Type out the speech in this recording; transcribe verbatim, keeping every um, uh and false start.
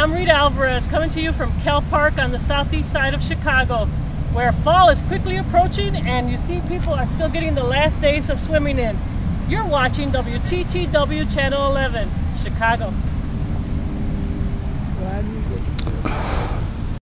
I'm Rita Alvarez, coming to you from Kell Park on the southeast side of Chicago, where fall is quickly approaching and you see people are still getting the last days of swimming in. You're watching W T T W Channel eleven, Chicago.